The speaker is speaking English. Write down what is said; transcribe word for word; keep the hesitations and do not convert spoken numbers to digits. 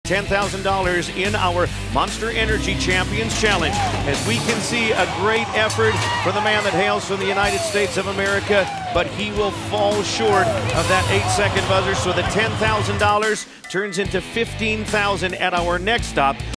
ten thousand dollars in our Monster Energy Champions Challenge. As we can see, a great effort for the man that hails from the United States of America, but he will fall short of that eight-second buzzer, so the ten thousand dollars turns into fifteen thousand dollars at our next stop.